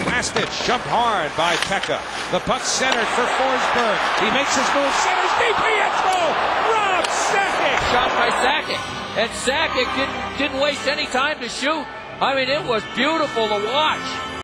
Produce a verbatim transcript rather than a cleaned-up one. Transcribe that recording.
Plastic jumped hard by Pekka. The puck centered for Forsberg. He makes his move, centers DiPietro! Rob Sakic! Shot by Sakic. And Sakic didn't, didn't waste any time to shoot. I mean, it was beautiful to watch.